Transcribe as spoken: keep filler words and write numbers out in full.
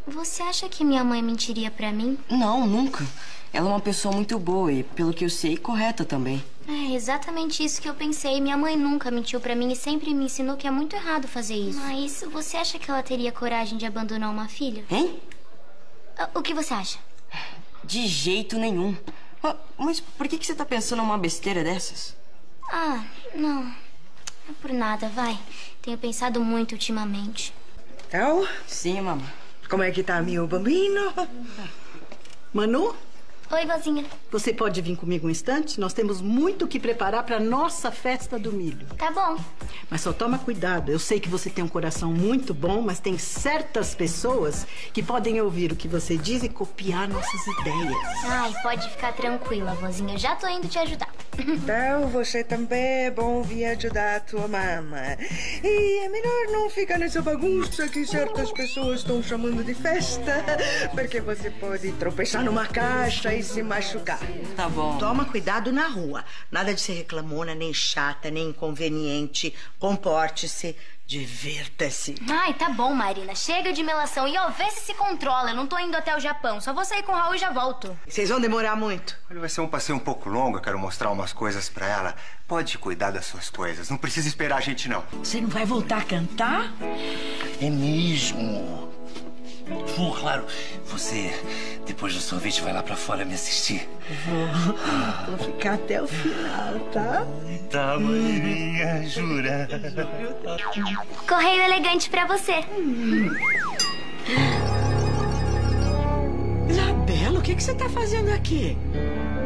você acha que minha mãe mentiria pra mim? Não, nunca. Ela é uma pessoa muito boa e, pelo que eu sei, correta também. É exatamente isso que eu pensei. Minha mãe nunca mentiu pra mim e sempre me ensinou que é muito errado fazer isso. Mas você acha que ela teria coragem de abandonar uma filha? Hein? O que você acha? De jeito nenhum. Mas por que que você tá pensando numa besteira dessas? Ah, não. Não é por nada, vai. Tenho pensado muito ultimamente. Então? Sim, mamãe. Como é que tá, meu bambino? Manu? Oi, vozinha. Você pode vir comigo um instante? Nós temos muito o que preparar para nossa festa do milho. Tá bom. Mas só toma cuidado. Eu sei que você tem um coração muito bom, mas tem certas pessoas que podem ouvir o que você diz e copiar nossas ideias. Ai, pode ficar tranquila, vozinha. Eu já tô indo te ajudar. Então você também é bom vir ajudar a tua mama. E é melhor não ficar nessa bagunça que certas pessoas estão chamando de festa, porque você pode tropeçar numa caixa e se machucar. Tá bom. Toma cuidado na rua. Nada de ser reclamona, nem chata, nem inconveniente. Comporte-se, divirta-se. Ai, tá bom, Marina. Chega de melação. E ó, vê se se controla. Eu não tô indo até o Japão. Só vou sair com o Raul e já volto. Vocês vão demorar muito. Olha, vai ser um passeio um pouco longo. Eu quero mostrar umas coisas pra ela. Pode cuidar das suas coisas. Não precisa esperar a gente, não. Você não vai voltar a cantar? É mesmo. Bom, claro, você, depois do sorvete, vai lá pra fora me assistir. Vou, vou ficar até o final, tá? Tá, Marinha, jura? Correio elegante pra você. Hum. Isabela, o que, que você tá fazendo aqui?